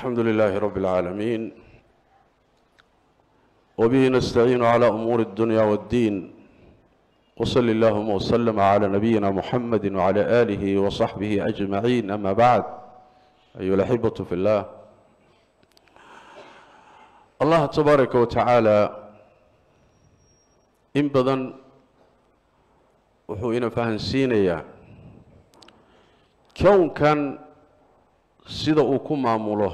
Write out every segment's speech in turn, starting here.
الحمد لله رب العالمين وبه نستعين على أمور الدنيا والدين وصلى اللهم وسلم على نبينا محمد وعلى آله وصحبه أجمعين أما بعد أيها الأحبة في الله الله تبارك وتعالى إن بدن وحوينا فهنسينيا كون كان sida uu ku maamulo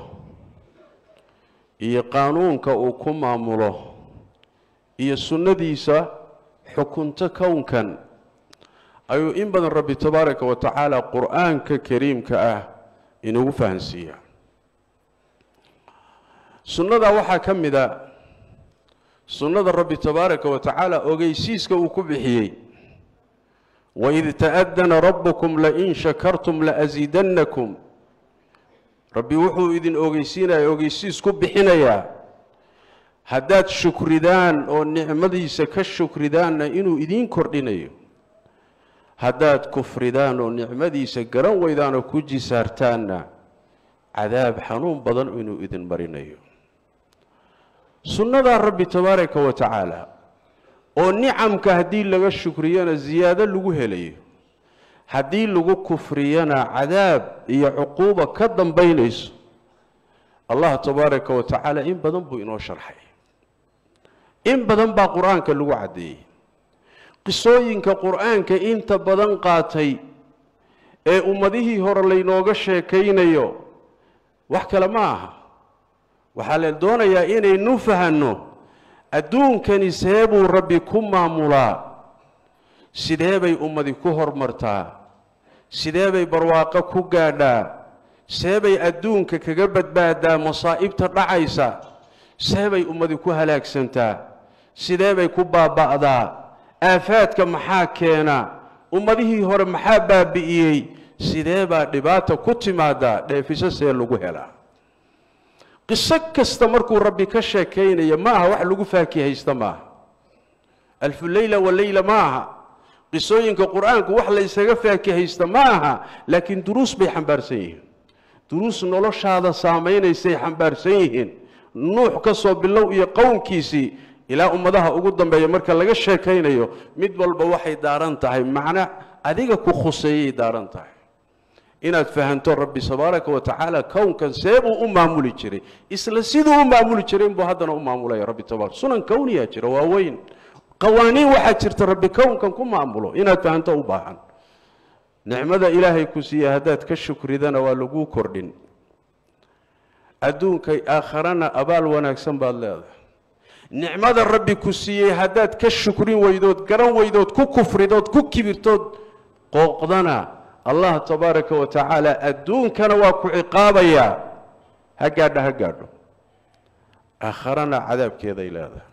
iyo qaanuunka uu ku maamulo iyo sunnadiisa xukunta kownkan ayuu in badan rabbi tabaaraka wa tacaala quraanka kariimka ah inuu fahansiiyo sunnada waxa kamida sunnada rabbi tabaaraka wa tacaala ogeysiiska uu ku bixiyay wa idh ta'adana rabbukum la in shakartum la azidannakum rabbi wuxuu idin ogeysiis ku bixinayaa haddaad shukridaan oo nicmadiisa ka shukridaanna inuu idin kordhinayo haddaad kufridaan oo nicmadiisa garan weydaan oo ku jisaartaanna cadaab xanuun badan inuu idin marinayo sunnada rabbi tabaaraka wa tacaala oo nicamka haddii laga shukriyana ziyaado lagu helayo haddii lagu kufriyana cadaab iyo cuquuba ka dambaynayso allah tabaaraka wa tacaala in badan buu inoo sharxay in badan baa quraanka lagu cadeeyay qisooyinka quraanka inta badan qaatay ee ummadihii hore laynooga sheekaynayo wax kale ma aha waxaa la doonayaa inaynu fahanno adduunkani seebuu rabbi ku maamulaa sidee bay ummadi ku hormartaa sidee bay barwaaqo ku gaadhaa sidee bay adduunka kaga badbaadaa masaa'ibta dhacaysa sidee bay ummadi ku halaagsantaa sidee bay ku baaba'daa aafaadka maxaa keena ummadihii hore maxaa baabi'iyey sidee baa dhibaata ku timaadaa dheefisho see lagu helaa qiso kasta markuu rabbi ka sheekaynaya ma aha wax lagu faakihaysta maaha alfu leyla waleyla ma aha qisooyinka quraanku wax la isaga faakihaysta ma aha laakiin duruus bay xambaarsan yihiin duruus noloshaada saameynaysa xambaarsan yihiin nuux ka soo bilow iyo qownkiisii ilaa ummadaha ugu dambeeya marka laga sheekaynayo mid walba waxay daaran tahay macna adiga ku khuseeyay daaran tahay inaad fahanto rabbi tabaaraka wa tacaala kownkan seebuu u maamuli jiray isla siduu u maamuli jiray buu haddana u maamulaya rabbi tabaaraka sunan kawniya jira waa weyn قوانين واحد شرط ربي كون كان كم عمله إن فهمته وباعن نعمة إلهي كسيه هدات كالشكر ذنا ولقو كردين أدون كي آخرنا أبال ونكسم بالله نعمة ربي كسيه هدات كالشكرين ويدود قرن ويدود كفر يدود كبرتود قوقدنا الله تبارك وتعالى أدون كان واقع عقابيا هقعد آخرنا عذاب كذا إلى هذا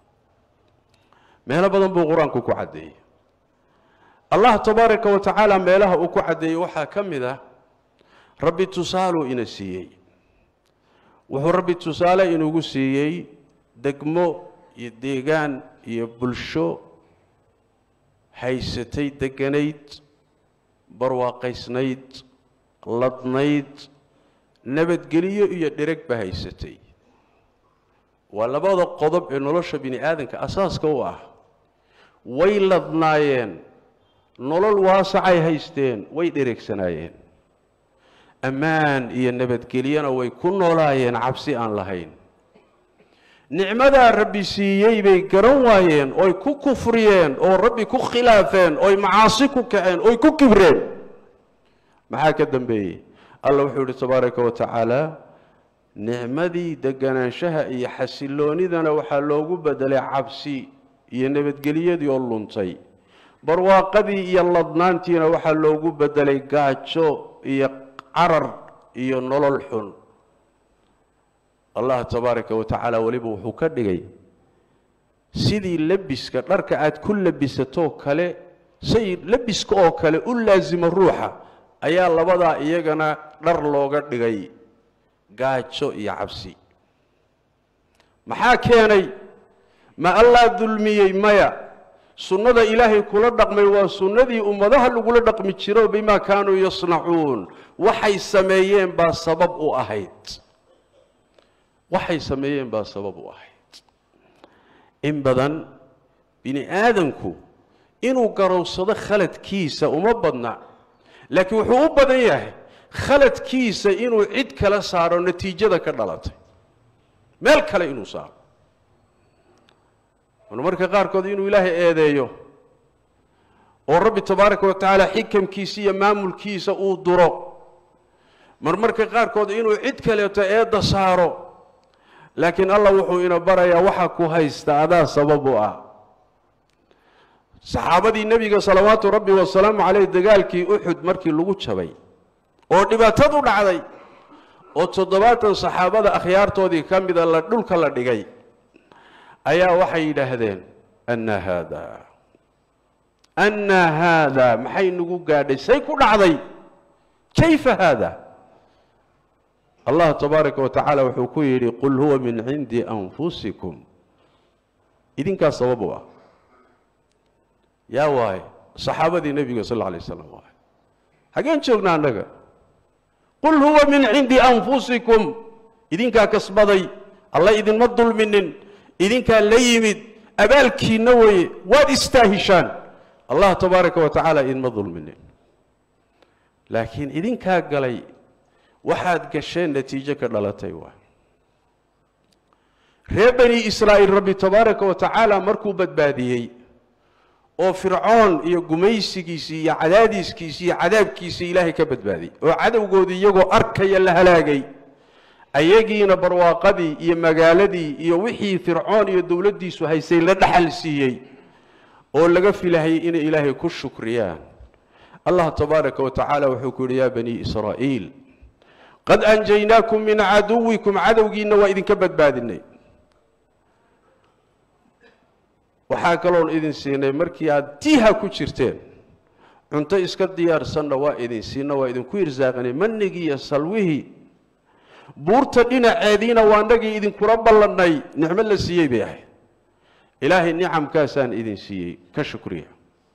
meelo badan buu quraanku ku cadeeyay allah tabaaraka wa tacaala meelaha uu ku cadeeyay waxa kamida rabbi tusaalo ina siiyay wuxuu rabbi tusaale inugu siiyay degmo iyo deegaan iyo bulsho haysatay deganayd barwaaqaysnayd ladnayd nabadgeliyo iyo dhireg ba haysatay waa labada qodob ee nolosha bini aadanka asaaska u ah way ladnaayeen nolol waasacay haysteen way dhireegsanaayeen ammaan iyo nabadgeliyana way ku noolaayeen cabsi aan lahayn nicmada rabbi siiyay bay garan waayeen oo ku kufriyeen oo rabbi ku khilaafeen oo macaasi ku kaceen oo ku kibreen maxaa ka dambeeyay allah wuxuu yiri tabaaraka wa tacaala nicmadii deganaanshaha iyo xasiloonidana waxaa loogu bedelay cabsi iyo nabadgeliyadii oo luntay barwaaqadii iyo ladnaantiina waxaa loogu bedelay gaajo iyo carar iyo nolol xun allah tabaaraka wa tacaala waliba wuxuu ka dhigay sidii labiska dharka aad ku labisato kale say labiska oo kale u laazima ruuxa ayaa labadaa iyagana dhar looga dhigay gaajo iyo cabsi maxaa keenay ma allah dulmiyay maya sunnada ilaahay kula dhaqmay waa sunnadii ummadaha lagula dhaqmi jiro bima kaanu yasnacuun waxay sameeyeen baa sabab u ahayd waxay sameeyeen baa sabab u ahayd. in badan bini aadamku inuu garowsado khaladkiisa uma badna, laakiin wuxuu u badan yahay khaladkiisa inuu cid kala saaro natiijada ka dhalatay meel kale inuu saaro. marmarka qaarkood inuu ilaahay eedeeyo oo rabbi tabaaraka wa tacaala xikamkiisa iyo maamulkiisa uu duro, marmarka qaarkood inuu cid kaleeto eedda saaro. laakiin allah wuxuu ina barayaa waxa ku haysta adaa sabab u ah. saxaabadii nebiga salawaatu rabbi wasalaamu calayh dagaalkii uxud markii lagu jabay oo dhibaatadu dhacday oo 70 saxaabada akhyaartoodii ka mida la dhulka la dhigay ayaa waxay yidhaahdeen anna haada maxay nagu gaadhay, say ku dhacday, kayfa haada. allah tabaaraka wa tacaala wuxuu ku yidhi qul huwa min cindi anfusikum, idinkaa sabab u ah. yaa waaye saxaabadii nebiga sal alla alay wasalam waaye. hageen joognaa annaga? qul huwa min cindi anfusikum, idinkaa kasbaday, alla idinma dulminin, idinkaa la yimid, abaalkiinna weeye, waad istaahishaan. allah tabaaraka wa tacaala idinma dulminin, laakiin idinkaa galay waxaad gasheen natiijo ka dhalatay waay. reer bani israa'iil rabbi tabaaraka wa tacaala markuu badbaadiyey oo fircoon iyo gumaysigiisii iyo cadaadiskiisii iyo cadaabkiisii ilaahay ka badbaadiyey oo cadowgoodii iyagoo arkaya la halaagay, ayagiina barwaaqadii iyo magaaladii iyo wixii fircoon iyo dowladdiisu haysay la dhaxal siiyey oo laga filahayay inay ilaahay ku shukriyaan. allah tabaaraka wa tacaala wuxuu ku yidhi yaa bani israa'iil qad anjaynaakum min caduwikum, cadowgiinna waa idinka badbaadinay. waxaa kaloon idin siinay markii aad tiiha ku jirteen, cunto iska diyaarsanna waa idin siinna, waa idinku irsaaqanay mannigii iyo salwihii. buurta dhinaceediina waa nagii idinkula ballannay, nicmo la siiyey bay ahayd. ilaahay nicamkaasaan idin siiyey, ka shukriya.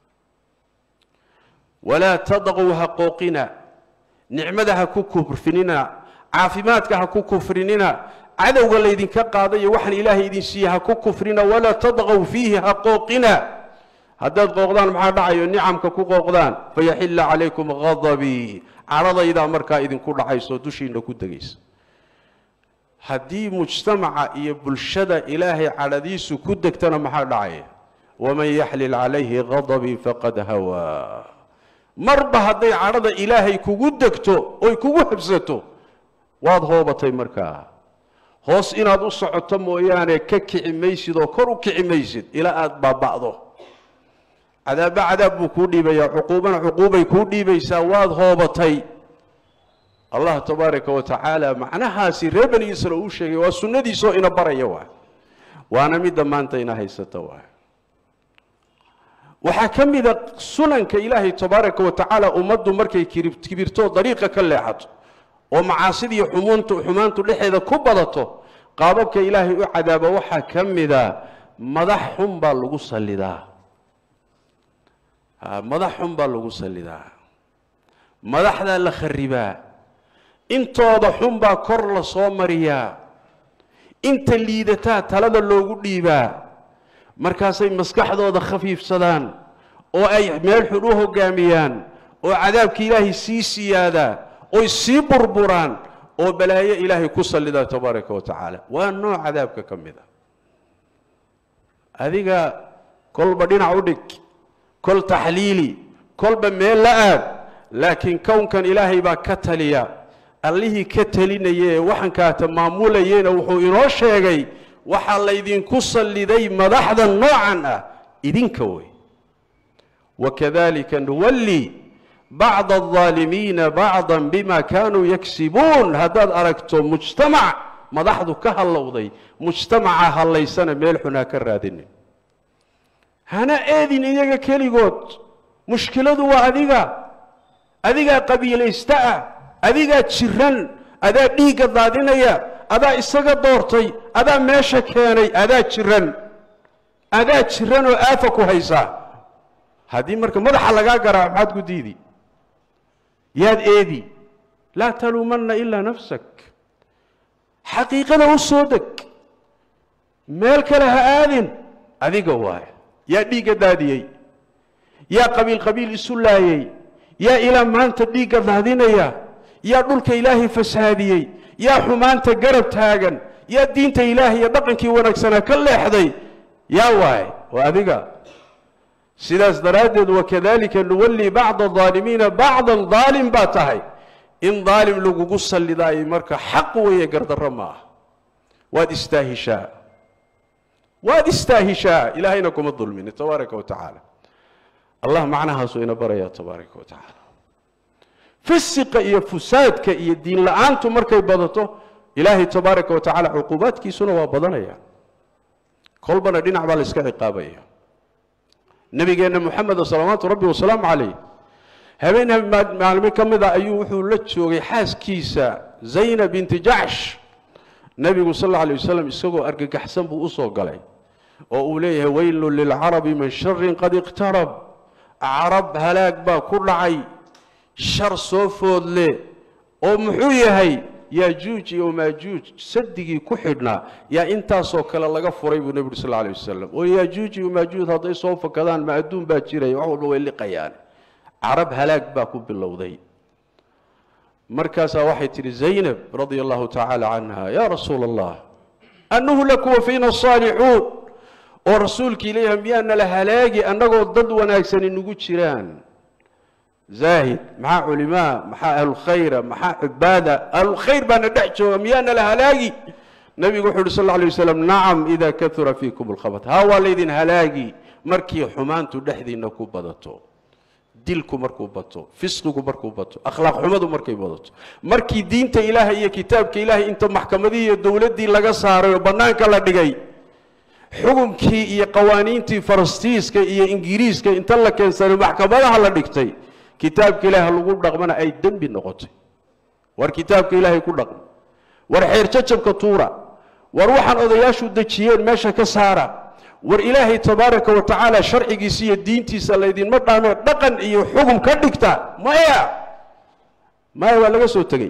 walaa tadqow ha qooqina, nicmada ha ku kufrinina, caafimaadka ha ku kufrinina, cadowga laydinka qaadayo waxaan ilaahay idin siiyey ha ku kufrina. walaa tadqow fiihi ha qooqina, haddaad qooqdaan maxaa dhacayo? nicamka ku qooqdaan, fayaxilla calaykum ghadabii, cadhadaydaa markaa idinku dhacayso dushiinna ku degaysa. haddii mujtamaca iyo bulshada ilaahay cadhadiisu ku degtana maxaa dhacaya? waman yaxlil calayhi ghadabii faqad hawaa. marba hadday cadhada ilaahay kugu degto oy kugu habsato waad hoobatay. markaa hoos inaad u socoto mooyaane ka kici maysid oo kor u kici maysid ilaa aad baaba'do. cadaabba cadaab buu kuu dhiibayaa, cuquubana cuquubay kuu dhiibaysaa, waad hoobatay. allah tabaaraka wa tacaala macnahaasi reer bani israa'iil uu sheegay waa sunnadiisoo ina baraya waay, waana midda maanta ina haysata waay. waxaa ka mida sunanka ilaahay tabaaraka wa tacaala ummaddu markay kibirto dariiqa ka leexato oo macaasidiiyo xumaantu dhexeeda ku badato, qaababka ilaahay u cadaaba waxaa ka mida madax xun baa lagu sallidaa. madax xun baa lagu sallidaa, madaxdaa la kharibaa, intooda xun baa kor la soo mariyaa, inta liidataa talada loogu dhiibaa, markaasay maskaxdooda khafiifsadaan oo ay meel xun u hoggaamiyaan oo cadaabka ilaahay sii siyaadaa oy sii burburaan oo balaayo ilaahay ku sallidaa tabaaraka wa tacaala. waa nooc cadaabka ka mid a. adiga kolba dhinac u dhig, kol taxliili, kolba meel la aad, laakiin kownkan ilaahay baa ka taliya. allihii ka talinayee waxankaata maamulayeyna wuxuu inoo sheegay waxaa laydinku salliday madaxda noocan ah idinka wey. wakadalika nuwalli bacda aldaalimiina bacdan bima kaanuu yaksibuun. haddaad aragto mujtamac madaxdu ka hallowday, mujtamaca hallaysana meel xun ha ka raadinin, hana eedin iyaga keligood. mushkiladu waa adigaa qabiilaysta ah, adigaa jiran, adaa dhiigga daadinaya, adaa isaga doortay, adaa meesha keenay, adaa jiran oo aafa ku haysaa. haddii marka madaxa lagaa garaaco maxaad ku diidi? yaad eedi? laa taluumanna ilaa nafsak. xaqiiqada u soo deg meel kale ha aadin adiga waay yaa dhiigga daadiyey yaa qabiil isu laayay yaa ilaa maanta dhiigga daadinaya yaa dhulka ilaahay fasaadiyey yaa xumaanta garab taagan yaa diinta ilaahay iyo dhaqankii wanaagsanaa ka leexday yaa waay waa adiga sidaas daraaddeed wakadalika nuwalli bacda aalimiina bacdan daalim baa tahay in daalim lagugu sallidaayay marka xaq weeye gardarro ma ah waad istaahishaa ilaahayna kuma dulmini tabaaraka wa tacaala allah macnahaasuu ina barayaa tabaaraka wa tacaala fisiqa iyo fusaadka iyo diin la-aantu markay badato ilaahay tabaaraka wa tacaala cuquubaadkiisuna waa badanaya kolbana dhinac baa la iska ciqaabaya nabigeenna moxameda salawaatu rabbi wasalaamu calayh habeen maalmo ka mid a ayuu wuxuu la joogay xaaskiisa zaynab binti jacsh nebigu sal alla alay wasalam isagoo argagaxsan buu u soo galay oo uu leeyahay weylun lilcarabi min sharin qad iqtarab carab halaag baa ku dhacay shar soo foodle oo muxuu yahay yaajuuj iyo maajuuj sadigii ku xidhnaa yaa intaasoo kale laga furay buu nebigu sal alla alay wasalam oo yaajuuj iyo maajuuj hadday soo fakadaan ma adduun baa jiraya wax walba way liqayaan carab halaag baa ku bilowday markaasaa waxay tidhi zaynab radia allahu tacaala canha yaa rasuula allah anuhlaku wa fiina asaalixuun oo rasuulkii leeyahay miyaana la halaagi annagoo dad wanaagsani nugu jiraan zaahid maxaa culimaa maxaa ahlulkhayra maxaa cibaada ahlulkhayr baana dhex jooga miyaana la halaagi nebigu wuxuu uhi sal alla alay wasalam nacam idaa kahura fiikum alkhabat haa waa laydin halaagi markii xumaantu dhexdiinna ku badato dilku markuu bato fisqigu markuu bato akhlaaq xumadu markay badato markii diinta ilaahay iyo kitaabka ilaahay inta maxkamadii iyo dowladdii laga saaray oo bannaanka la dhigay xukunkii iyo qawaaniintii farastiiska iyo ingiriiska inta la keensanay maxkamadaha la dhigtay kitaabka ilaahay lagu dhaqmana ay dembi noqotay war kitaabka ilaahay ku dhaqmo war xeer jajabka tuura war waxaan odayaashu dejiyeen meesha ka saara war ilaahay tabaaraka wa tacaala sharcigiisa iyo diintiisa laydinma dhaame dhaqan iyo xugum ka dhigta maya waa laga soo tegey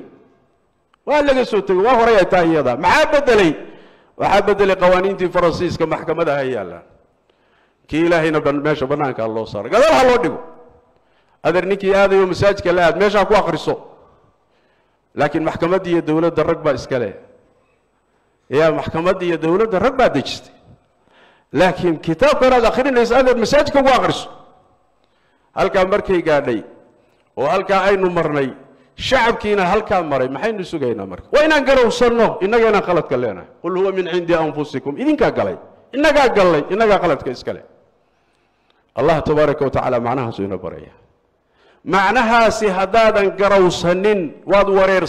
waa horay ay tahay iyada maxaa bedelay waxaa bedelay qawaaniintii faransiiska maxkamadaha yaallaan kii ilaahayna meesha bannaankaa loo saaray gadaal ha loo dhigo adeer ninkii aadayo masaajidka la aad meeshaa ku akhriso laakiin maxkamadda iyo dowladda rag baa iska leh yaa maxkamadda iyo dowladda rag baa dejistay laakiin kitaabkan aad akhrinaysa adeer masaajidka ugu akhriso halkaa markay gaadhay oo halkaa aynu marnay shacabkiina halkaa maray maxaynu sugaynaa marka waa inaan garowsanno innaga inaan qaladka leenahay qul huwa min cindi anfusikum idinkaa galay innagaa gallay innagaa qaladka iska leh allah tabaaraka wa tacaala macnahaasuu ina baraya macnahaasi haddaadan garowsanin waad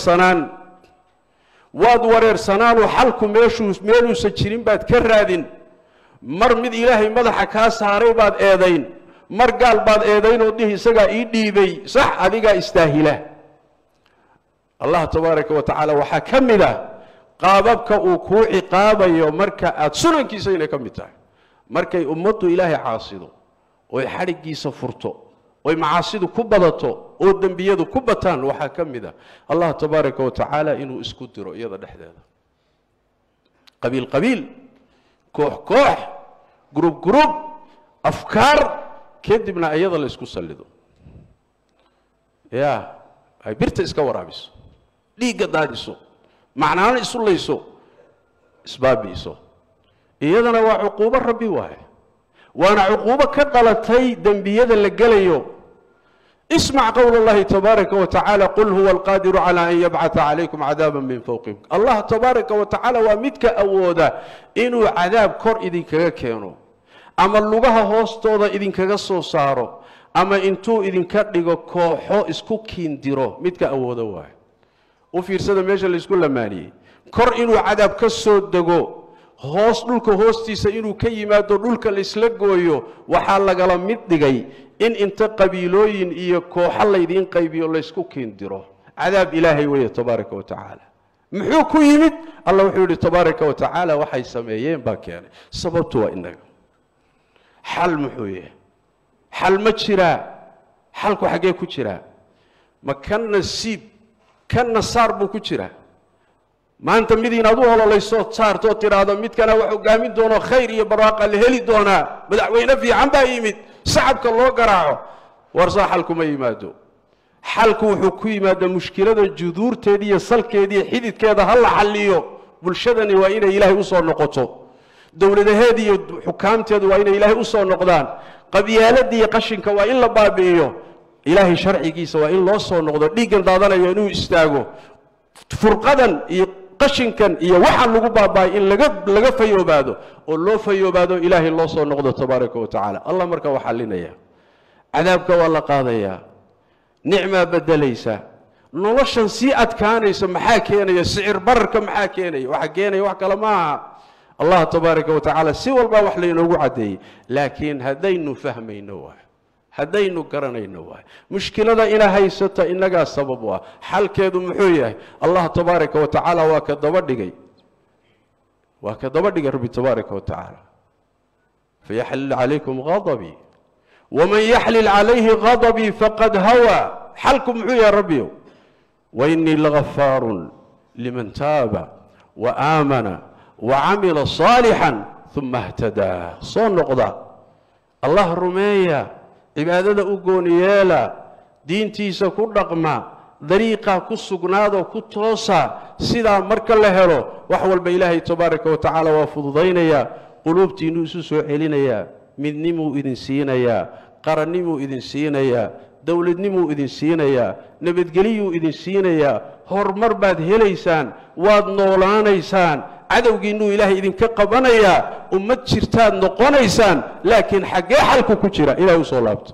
wareersanaanoo xalku meeluusa jirin baad ka raadin mar mid ilaahay madaxa kaa saaray baad eedayn mar gaal baad eedayn oo dhihi isagaa ii dhiibay sax adigaa istaahila allah tabaaraka wa tacaala waxaa ka mid ah qaababka uu kuu ciqaabayo marka aad sunankiisa inay ka mid tahay markay ummaddu ilaahay caasido oy xadhiggiisa furto oy macaasidu ku badato oo dembiyadu ku bataan waxaa ka mid ah allah tabaaraka wa tacaala inuu isku diro iyada dhexdeeda qabiil koox gurub afkaar kadibna iyada la isku sallido yaa ay birta iska waraabiso dhiigga daadiso macnaana isu layso isbaabi'iso iyadana waa cuquubo rabbi waaye waana cuquubo ka dhalatay dembiyada la gelayo اسمع قول الله تبارك وتعالى قل هو القادر على أن يبعث عليكم عذابا من فوقكم الله تبارك وتعالى ومدك أودا إنه عذاب كور إذن كينو أما اللغة هوستودا إذن كغسو سارو أما إنتو إذن كردقو كوحو اسكو كينديرو مدك أودا واحد وفي رسالة ميشا اللي اسكو لماني كور إنه عذاب كسو دقو hoos dhulka hoostiisa inuu ka yimaado dhulka la isla gooyo waxaa lagala mid dhigay in inta qabiilooyin iyo kooxo laydin qaybiyo la isku kiindiro cadaab ilaahay weeye tabaaraka wa tacaala muxuu ku yimid allah wuxuu yidhi tabaaraka wa tacaala waxay sameeyeen baa keenay sababtu waa inaga xal muxuu yahay xal ma jiraa xalku xaggee ku jiraa ma kan nasiib kan nasaar buu ku jiraa maanta mid inaad u hololayso saarto tiraado midkana wax hogaamin doono khayr iyo barwaaqo la heli doona madaxweyne fiican baa yimid shacabka loo garaaco warsa xalku ma yimaado xalku wuxuu ku yimaada mushkilada juduurteedii iyo salkeedii xididkeeda hal la xalliyo bulshadani waa inay ilaahay u soo noqoto dawladaheed iyo xukaamteedu waa inay ilaahay u soo noqdaan qabyaaladii iyo qashinka waa in la baabi'iyo ilaahay sharcigiisa waa in loo soo noqdo dhiiggan daadanayo inuu istaago furqadan iyo qashinkan iyo waxaan lagu baaba'ay in laga fayoobaado oo loo fayoobaado ilaahay loo soo noqdo tabaaraka wa tacaala allah marka waa xalinaya cadaabka waa la qaadayaa nicmaa bedelaysa noloshan sii adkaanaysa maxaa keenaya sicir bararka maxaa keenaya waxa keenaya wax kale maaha allah tabaaraka wa tacaala si walba wax laynoogu cadeeyey laakiin haddaynu fahmayno waa haddaynu garanayno waa mushkilada ina haysata inagaa sabab waa xalkeedu muxuu yahay allah tabaaraka wa tacaala waa ka daba dhigay rabbi tabaaraka wa tacaala fayaxlil calaykum ghadabii waman yaxlil calayhi ghadabii faqad hawaa xalku muxuu yahay rabbiyo wainii lagafaarun liman taaba waaamana wacamila صaalixan uma اhtadaa soo noqda allah rumeeya cibaadada u gooni yeela diintiisa ku dhaqma dariiqa ku sugnaado ku toosa sidaa marka la helo wax walba ilaahay tabaaraka wa tacaala waa fududaynaya quluubtiinuu isu soo celinayaa midnimuu idin siinayaa qarannimuu idin siinayaa dowladnimuu idin siinayaa nabadgeliyuu idin siinayaa horumar baad helaysaan waad noolaanaysaan cadowgiinuu ilaahay idinka qabanayaa ummad jirtaad noqonaysaan laakiin xaggee xalku ku jira ilaahay u soo laabto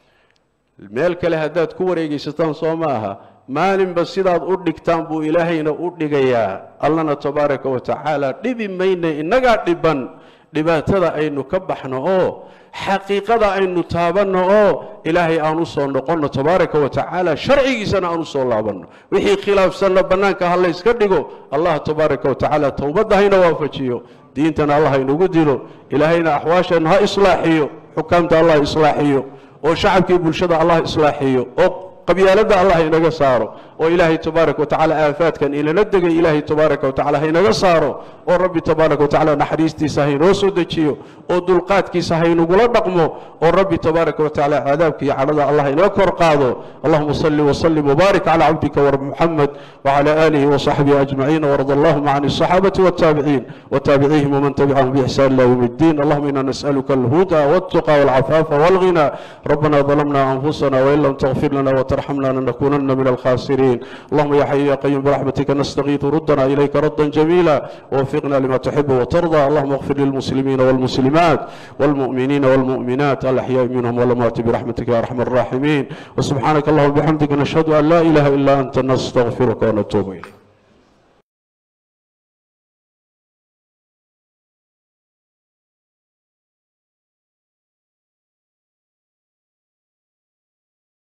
meel kale haddaad ku wareegaysataan soo ma aha maalinba sidaad u dhigtaan buu ilaahayna u dhigayaa allana tabaaraka wa tacaala dhibi mayna innagaa dhiban dhibaatada aynu ka baxno oo xaqiiqada aynu taabanno oo ilaahay aan u soo noqonno tabaaraka wa tacaala sharcigiisana aan u soo laabanno wixii khilaafsanna bannaanka ha la yska dhigo allah tabaaraka wa tacaala towbadda hayna waafajiyo diintana allah haynugu dilo ilaahayna axwaasheenna ha islaaxiyo xukaamta allah islaaxiyo oo shacabkii bulshada allah islaaxiyo oo qabyaaladda allah inaga saaro oo ilaahay tabaaraka wa tacaala aafaadkan inala degay ilaahay tabaaraka wa tacaala haynaga saaro oo rabbi tabaaraka wa tacaala naxariistiisa haynoo soo dejiyo oo dulqaadkiisa haynugula dhaqmo oo rabbi tabaaraka wa tacaala cadaabka iyo cadhada allah inoo kor qaado allahuma salli wasallim wabaarik calaa cabdika warab muxamed wacala aalihi wasaxbihi ajmaciin warda allahuma can الصaxaabati wاtaabiciin wataabicihim waman tabicahum biixsaan ila yowm اddiin allahuma ina nas'aluka alhuda wاltuqa wاlcafaafa wاlghina rabbana ظلمنا أنفسنا وإن لم تغفر لنا وترحمنا لنكونن من الخاسرين اللهم يا حي يا قيوم برحمتك نستغيث ردنا إليك ردا جميلا ووفقنا لما تحب وترضى اللهم اغفر للمسلمين والمسلمات والمؤمنين والمؤمنات الأحياء منهم والأموات برحمتك يا أرحم الراحمين وسبحانك اللهم وبحمدك نشهد أن لا إله إلا أنت نستغفرك ونتوب إليك